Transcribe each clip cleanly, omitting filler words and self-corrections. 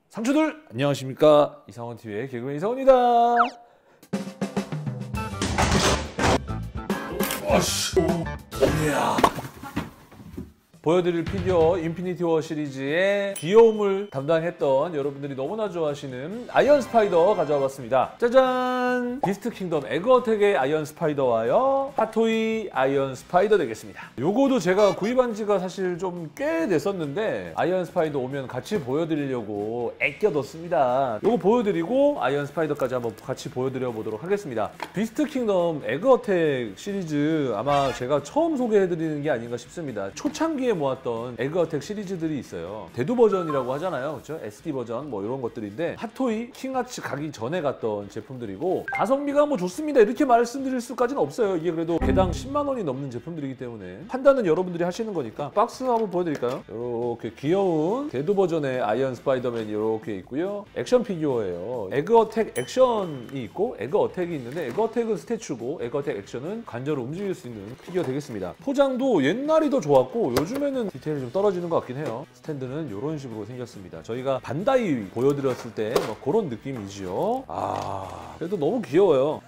상추들 안녕하십니까, 이상원TV의 개그맨 이상원입니다. 보여드릴 피규어 인피니티 워 시리즈의 귀여움을 담당했던 여러분들이 너무나 좋아하시는 아이언 스파이더 가져와 봤습니다. 짜잔! 비스트 킹덤 에그어택의 아이언 스파이더와요, 핫토이 아이언 스파이더 되겠습니다. 요거도 제가 구입한 지가 사실 좀 꽤 됐었는데 아이언 스파이더 오면 같이 보여드리려고 아껴뒀습니다. 요거 보여드리고 아이언 스파이더까지 한번 같이 보여드려 보도록 하겠습니다. 비스트 킹덤 에그어택 시리즈 아마 제가 처음 소개해드리는 게 아닌가 싶습니다. 초창기에 모았던 에그어택 시리즈들이 있어요. 대두 버전이라고 하잖아요, 그렇죠? SD 버전 뭐 이런 것들인데 핫토이 킹아츠 가기 전에 갔던 제품들이고 가성비가 뭐 좋습니다 이렇게 말씀드릴 수까지는 없어요. 이게 그래도 개당 10만 원이 넘는 제품들이기 때문에 판단은 여러분들이 하시는 거니까. 박스 한번 보여드릴까요? 이렇게 귀여운 대두 버전의 아이언 스파이더맨이 이렇게 있고요. 액션 피규어예요. 에그어택 액션이 있고 에그어택이 있는데 에그어택은 스태츄고 에그어택 액션은 관절을 움직일 수 있는 피규어 되겠습니다. 포장도 옛날이 더 좋았고 요즘에는 디테일이 좀 떨어지는 것 같긴 해요. 스탠드는 이런 식으로 생겼습니다. 저희가 반다이 보여드렸을 때 뭐 그런 느낌이지요. 그래도 너무 귀여워요.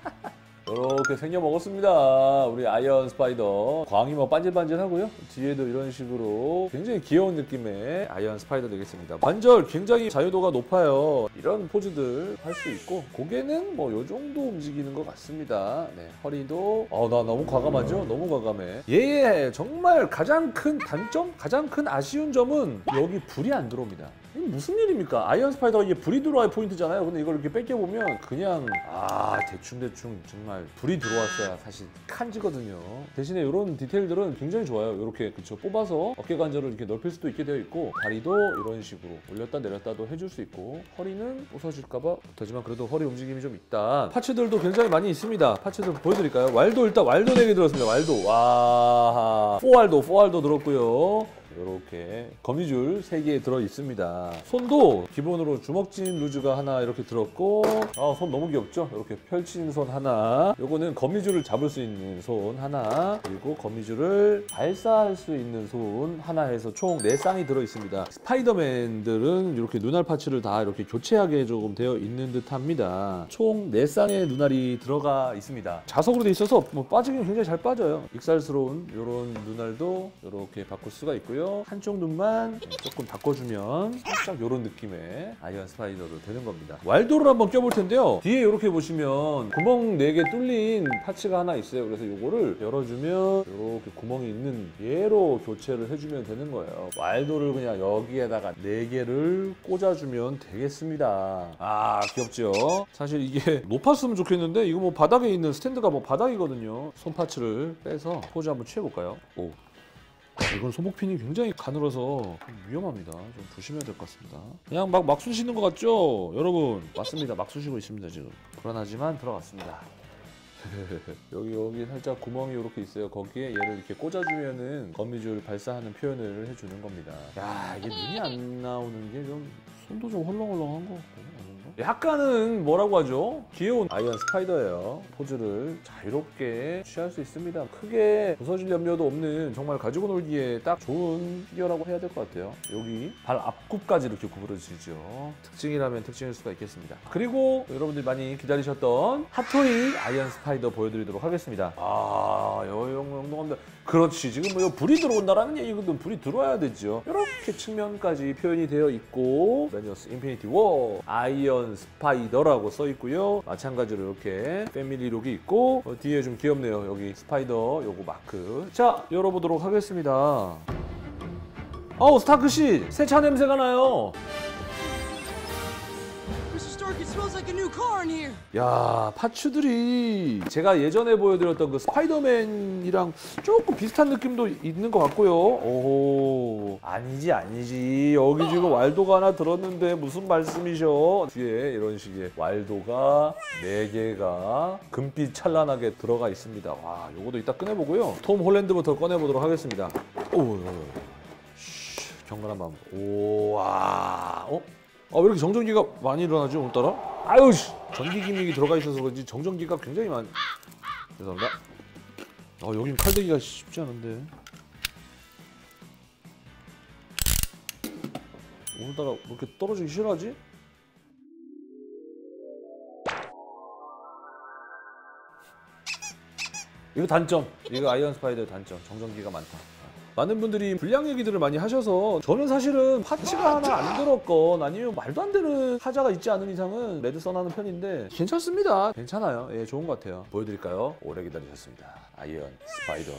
이렇게 생겨 먹었습니다. 우리 아이언 스파이더. 광이 뭐 반질반질하고요. 뒤에도 이런 식으로 굉장히 귀여운 느낌의 아이언 스파이더 되겠습니다. 관절 굉장히 자유도가 높아요. 이런 포즈들 할 수 있고 고개는 뭐 요 정도 움직이는 것 같습니다. 네, 허리도 나 너무 과감하죠? 너무 과감해. 얘의 정말 가장 큰 단점? 가장 큰 아쉬운 점은 여기 불이 안 들어옵니다. 이게 무슨 일입니까? 아이언 스파이더가 이게 불이 들어와야 포인트잖아요. 근데 이걸 이렇게 뺏겨보면 그냥 대충대충 정말 불이 들어왔어야 사실 칸지거든요. 대신에 이런 디테일들은 굉장히 좋아요. 이렇게 그쵸, 뽑아서 어깨 관절을 이렇게 넓힐 수도 있게 되어 있고 다리도 이런 식으로 올렸다 내렸다도 해줄 수 있고 허리는 부서질까봐 못하지만 그래도 허리 움직임이 좀 있다. 파츠들도 굉장히 많이 있습니다. 파츠들 보여드릴까요? 왈도 일단 왈도 4개 들었습니다. 왈도 와 4왈도 들었고요. 이렇게 거미줄 3개 들어 있습니다. 손도 기본으로 주먹진 루즈가 하나 이렇게 들었고 손 너무 귀엽죠? 이렇게 펼친 손 하나, 요거는 거미줄을 잡을 수 있는 손 하나, 그리고 거미줄을 발사할 수 있는 손 하나 해서 총 4쌍이 들어 있습니다. 스파이더맨들은 이렇게 눈알 파츠를 다 이렇게 교체하게 조금 되어 있는 듯 합니다. 총 4쌍의 눈알이 들어가 있습니다. 자석으로 돼 있어서 뭐 빠지긴 굉장히 잘 빠져요. 익살스러운 이런 눈알도 이렇게 바꿀 수가 있고요. 한쪽 눈만 조금 바꿔주면 살짝 이런 느낌의 아이언 스파이더도 되는 겁니다. 왈도를 한번 껴볼 텐데요. 뒤에 이렇게 보시면 구멍 4개 뚫린 파츠가 하나 있어요. 그래서 이거를 열어주면 이렇게 구멍이 있는 얘로 교체를 해주면 되는 거예요. 왈도를 그냥 여기에다가 4개를 꽂아주면 되겠습니다. 귀엽죠? 사실 이게 높았으면 좋겠는데 이거 뭐 바닥에 있는 스탠드가 뭐 바닥이거든요. 손 파츠를 빼서 포즈 한번 취해볼까요? 이건 소목핀이 굉장히 가늘어서 위험합니다. 좀 조심해야 될 것 같습니다. 그냥 막 쑤시는 것 같죠? 여러분 맞습니다. 막 쑤시고 있습니다 지금. 불안하지만 들어갔습니다. 여기 살짝 구멍이 이렇게 있어요. 거기에 얘를 이렇게 꽂아주면은 거미줄 발사하는 표현을 해주는 겁니다. 이게 눈이 안 나오는 게 좀 손도 좀 헐렁헐렁한 것 같고. 약간은 뭐라고 하죠? 귀여운 아이언 스파이더예요. 포즈를 자유롭게 취할 수 있습니다. 크게 부서질 염려도 없는 정말 가지고 놀기에 딱 좋은 피규어라고 해야 될 것 같아요. 여기 발 앞굽까지 이렇게 구부러지죠. 특징이라면 특징일 수가 있겠습니다. 그리고 여러분들이 많이 기다리셨던 핫토이 아이언 스파이더 보여드리도록 하겠습니다. 영동합니다. 그렇지, 지금 뭐 불이 들어온다라는 얘기거든. 불이 들어와야 되죠. 이렇게 측면까지 표현이 되어 있고 매니어스 인피니티 워 아이언 스파이더라고 써 있고요. 마찬가지로 이렇게 패밀리룩이 있고 뒤에 좀 귀엽네요. 여기 스파이더 요거 마크. 자, 열어보도록 하겠습니다. 스타크씨 새 차 냄새가 나요. 야, 파츠들이 제가 예전에 보여드렸던 그 스파이더맨이랑 조금 비슷한 느낌도 있는 것 같고요. 오호, 아니지. 여기 지금 왈도가 하나 들었는데 무슨 말씀이셔? 뒤에 이런 식의 왈도가 4개가 금빛 찬란하게 들어가 있습니다. 와, 요거도 이따 꺼내보고요. 톰 홀랜드부터 꺼내보도록 하겠습니다. 경건한 마음. 왜 이렇게 정전기가 많이 일어나죠, 오늘따라? 전기 기믹이 들어가 있어서 그런지 정전기가 굉장히 많이. 죄송합니다. 여긴 칼대기가 쉽지 않은데. 오늘따라 왜 이렇게 떨어지기 싫어하지? 이거 단점. 이거 아이언 스파이더의 단점. 정전기가 많다. 많은 분들이 불량 얘기들을 많이 하셔서 저는 사실은 파츠가 하나 안 들었건 아니면 말도 안 되는 하자가 있지 않은 이상은 레드 선하는 편인데 괜찮습니다. 괜찮아요. 예, 좋은 것 같아요. 보여드릴까요? 오래 기다리셨습니다. 아이언 스파이더.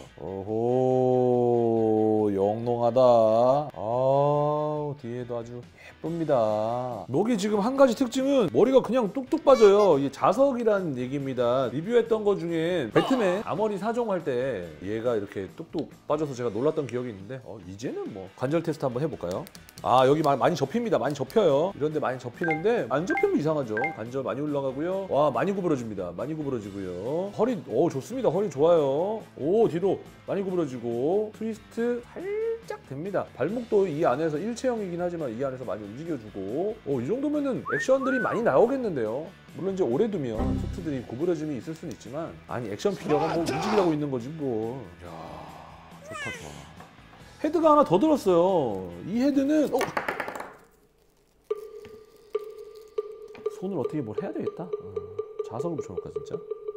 오호, 영롱하다. 아, 뒤에도 아주 예쁩니다. 여기 지금 한 가지 특징은 머리가 그냥 뚝뚝 빠져요. 이게 자석이란 얘기입니다. 리뷰했던 것 중에 배트맨 아머리 4종 할 때 얘가 이렇게 뚝뚝 빠져서 제가 놀랐던 기억이 있는데 이제는 뭐 관절 테스트 한번 해볼까요? 아, 여기 많이 접힙니다. 많이 접혀요. 이런데 많이 접히는데 안 접히면 이상하죠. 관절 많이 올라가고요. 와, 많이 구부러집니다. 많이 구부러지고요. 허리, 좋습니다. 허리 좋아요. 오, 뒤로 많이 구부러지고 트위스트 살짝 됩니다. 발목도 이 안에서 일체형이긴 하지만 이 안에서 많이 움직여주고 이 정도면은 액션들이 많이 나오겠는데요. 물론 이제 오래 두면 소프트들이 구부러짐이 있을 수는 있지만 아니, 액션 필요가 뭐 움직이라고 있는 거지 뭐. 이야, 좋다 좋아. 헤드가 하나 더 들었어요. 이 헤드는 손을 어떻게 뭘 해야 되겠다. 자석을 붙여놓을까 진짜.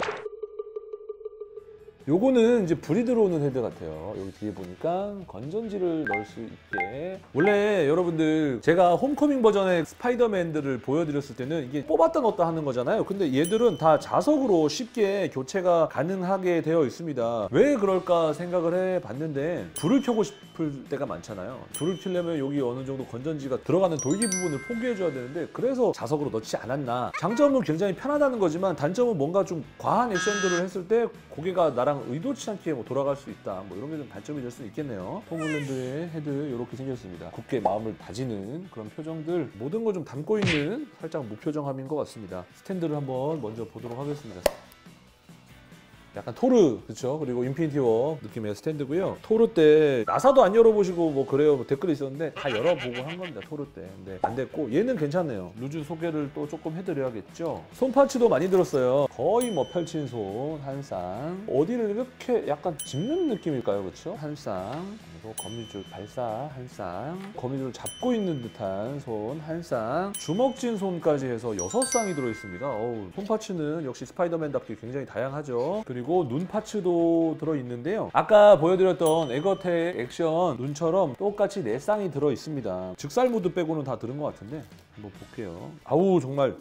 요거는 이제 불이 들어오는 헤드 같아요. 여기 뒤에 보니까 건전지를 넣을 수 있게. 원래 여러분들 제가 홈커밍 버전의 스파이더맨들을 보여드렸을 때는 이게 뽑았다 넣었다 하는 거잖아요. 근데 얘들은 다 자석으로 쉽게 교체가 가능하게 되어 있습니다. 왜 그럴까 생각을 해봤는데 불을 켜고 싶을 때가 많잖아요. 불을 켜려면 여기 어느 정도 건전지가 들어가는 돌기 부분을 포기해줘야 되는데 그래서 자석으로 넣지 않았나. 장점은 굉장히 편하다는 거지만 단점은 뭔가 좀 과한 액션들을 했을 때 고개가 나랑 의도치 않게 돌아갈 수 있다. 뭐 이런 게 좀 단점이 될 수 있겠네요. 톰 홀랜드의 헤드 이렇게 생겼습니다. 굳게 마음을 다지는 그런 표정들, 모든 걸 좀 담고 있는 살짝 무표정함인 것 같습니다. 스탠드를 한번 먼저 보도록 하겠습니다. 약간 토르, 그쵸? 그리고 인피니티 워 느낌의 스탠드고요. 토르 때 나사도 안 열어보시고 뭐 그래요, 뭐 댓글이 있었는데 다 열어보고 한 겁니다. 토르 때. 근데 안 됐고 얘는 괜찮네요. 루즈 소개를 또 조금 해드려야겠죠. 손 파츠도 많이 들었어요. 거의 뭐 펼친 손 한 쌍, 어디를 이렇게 약간 짚는 느낌일까요, 그쵸? 한 쌍, 그리고 거미줄 발사 한 쌍, 거미줄을 잡고 있는 듯한 손 한 쌍, 주먹진 손까지 해서 6쌍이 들어있습니다. 손 파츠는 역시 스파이더맨답게 굉장히 다양하죠. 그리고 눈 파츠도 들어있는데요. 아까 보여드렸던 에거텍 액션 눈처럼 똑같이 4쌍이 들어있습니다. 즉살 모드 빼고는 다 들은 것 같은데 한번 볼게요. 아우, 정말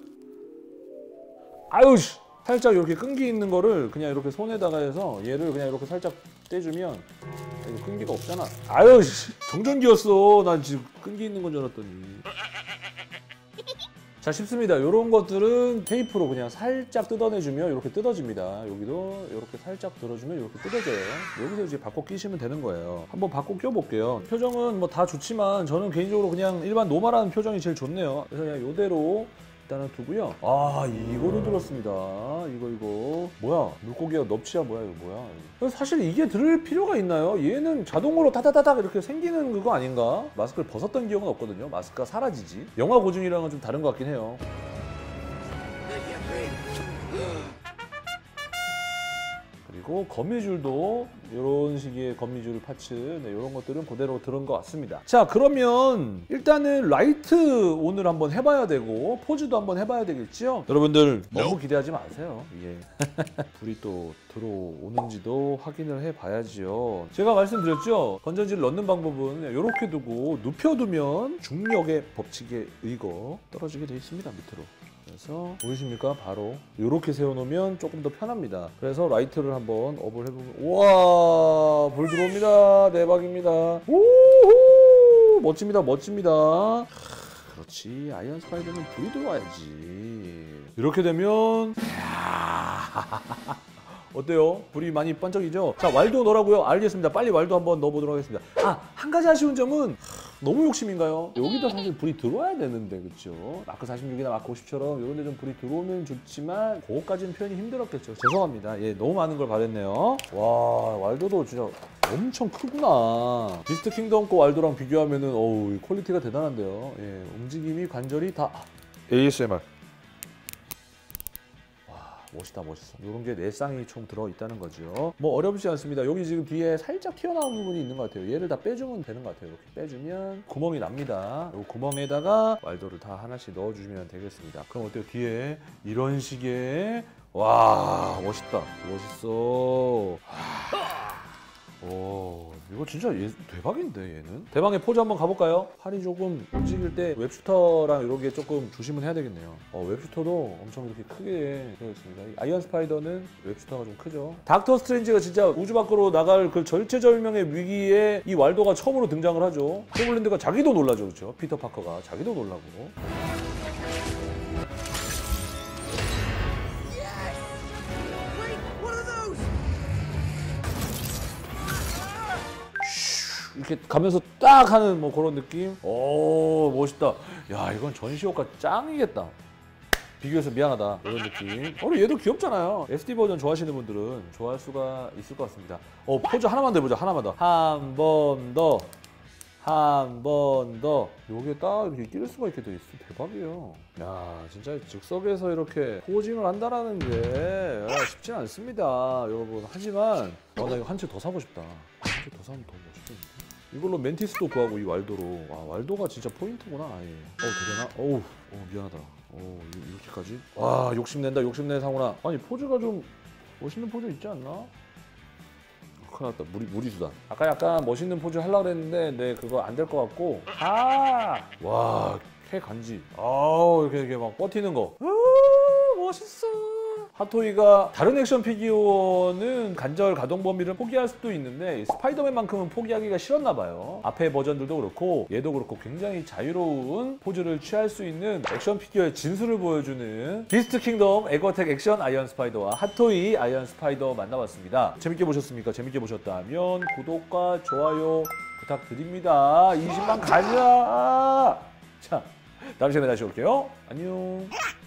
아유, 살짝 이렇게 끈기 있는 거를 그냥 이렇게 손에다가 해서 얘를 그냥 이렇게 살짝 떼주면 이거 끈기가 없잖아. 아유, 정전기였어. 난 지금 끈기 있는 건 줄 알았더니. 자, 쉽습니다. 이런 것들은 테이프로 그냥 살짝 뜯어내주면 이렇게 뜯어집니다. 여기도 이렇게 살짝 들어주면 이렇게 뜯어져요. 여기서 이제 바꿔 끼시면 되는 거예요. 한번 바꿔 껴볼게요. 표정은 뭐 다 좋지만 저는 개인적으로 그냥 일반 노멀한 표정이 제일 좋네요. 그래서 그냥 이대로 일단은 두고요. 아, 이거로 들었습니다. 이거 뭐야? 물고기야, 넙치야, 뭐야 이거 뭐야? 사실 이게 들을 필요가 있나요? 얘는 자동으로 타다다닥 이렇게 생기는 그거 아닌가? 마스크를 벗었던 기억은 없거든요. 마스크가 사라지지. 영화 고증이랑은 좀 다른 것 같긴 해요. 그리고 거미줄도 이런 식의 거미줄 파츠, 이런 것들은 그대로 들은 것 같습니다. 자, 그러면 일단은 라이트 오늘 한번 해봐야 되고 포즈도 한번 해봐야 되겠죠? 여러분들 너무 기대하지 마세요. 이게 불이 또 들어오는지도 확인을 해봐야지요. 제가 말씀드렸죠? 건전지를 넣는 방법은 이렇게 두고 눕혀두면 중력의 법칙에 의거 떨어지게 되어 있습니다. 밑으로. 그래서 보이십니까? 바로 이렇게 세워놓으면 조금 더 편합니다. 그래서 라이트를 한번 업을 해보면, 우와, 불 들어옵니다. 대박입니다. 우후, 멋집니다. 멋집니다. 그렇지, 아이언 스파이더는 불이 들어와야지. 이렇게 되면 어때요? 불이 많이 반짝이죠? 자, 왈도 넣으라고요? 알겠습니다. 빨리 왈도 한번 넣어보도록 하겠습니다. 한 가지 아쉬운 점은 너무 욕심인가요? 여기다 사실 불이 들어와야 되는데, 그쵸? 마크 46이나 마크 50처럼 이런 데 좀 불이 들어오면 좋지만 그거까지는 표현이 힘들었겠죠. 죄송합니다. 예, 너무 많은 걸 바랬네요. 와, 왈도도 진짜 엄청 크구나. 비스트 킹덤 거 왈도랑 비교하면은 어우, 퀄리티가 대단한데요. 예, 움직임이 관절이 다 ASMR. 멋있다, 멋있어. 이런 게 4쌍이 총 들어있다는 거죠. 뭐 어렵지 않습니다. 여기 지금 뒤에 살짝 튀어나온 부분이 있는 것 같아요. 얘를 다 빼주면 되는 것 같아요. 이렇게 빼주면 구멍이 납니다. 이 구멍에다가 왈도를 다 하나씩 넣어주시면 되겠습니다. 그럼 어때요? 뒤에 이런 식의 와, 멋있다. 멋있어. 오, 이거 진짜 대박인데 얘는? 대방의 포즈 한번 가볼까요? 팔이 조금 움직일 때 웹슈터랑 이런 게 조금 조심은 해야 되겠네요. 웹슈터도 엄청 이렇게 크게 되어 있습니다. 이 아이언 스파이더는 웹슈터가 좀 크죠. 닥터 스트레인지가 진짜 우주 밖으로 나갈 그 절체절명의 위기에 이 왈도가 처음으로 등장을 하죠. 톰 홀랜드가 자기도 놀라죠, 그렇죠? 피터 파커가 자기도 놀라고. 이렇게 가면서 딱 하는 뭐 그런 느낌? 오, 멋있다. 야, 이건 전시 효과 짱이겠다. 비교해서 미안하다. 이런 느낌. 얘도 귀엽잖아요. SD 버전 좋아하시는 분들은 좋아할 수가 있을 것 같습니다. 포즈 하나만 더 해보자. 하나만 더. 한 번 더. 한 번 더. 요게 딱 이렇게 끼를 수가 있게 돼 있어. 대박이에요. 야, 진짜 즉석에서 이렇게 포징을 한다라는 게 쉽진 않습니다, 여러분. 하지만 나 이거 한 채 더 사고 싶다. 한 채 더 사면 더 멋있겠는데? 이걸로 멘티스도 구하고 이 왈도로. 와, 왈도가 진짜 포인트구나, 아예. 되려나? 어우, 미안하다. 이렇게까지? 와, 욕심낸다, 욕심내, 상훈아. 아니, 포즈가 좀 멋있는 포즈 있지 않나? 큰일 났다. 무리수다. 아까 약간 멋있는 포즈 하려고 했는데, 네, 그거 안 될 것 같고. 와, 캐 간지. 이렇게 막 버티는 거. 멋있어. 핫토이가 다른 액션 피규어는 관절 가동 범위를 포기할 수도 있는데 스파이더맨만큼은 포기하기가 싫었나 봐요. 앞에 버전들도 그렇고 얘도 그렇고 굉장히 자유로운 포즈를 취할 수 있는 액션 피규어의 진수를 보여주는 비스트 킹덤 에거텍 액션 아이언 스파이더와 핫토이 아이언 스파이더 만나봤습니다. 재밌게 보셨습니까? 재밌게 보셨다면 구독과 좋아요 부탁드립니다. 20만 가자. 자, 다음 시간에 다시 올게요. 안녕.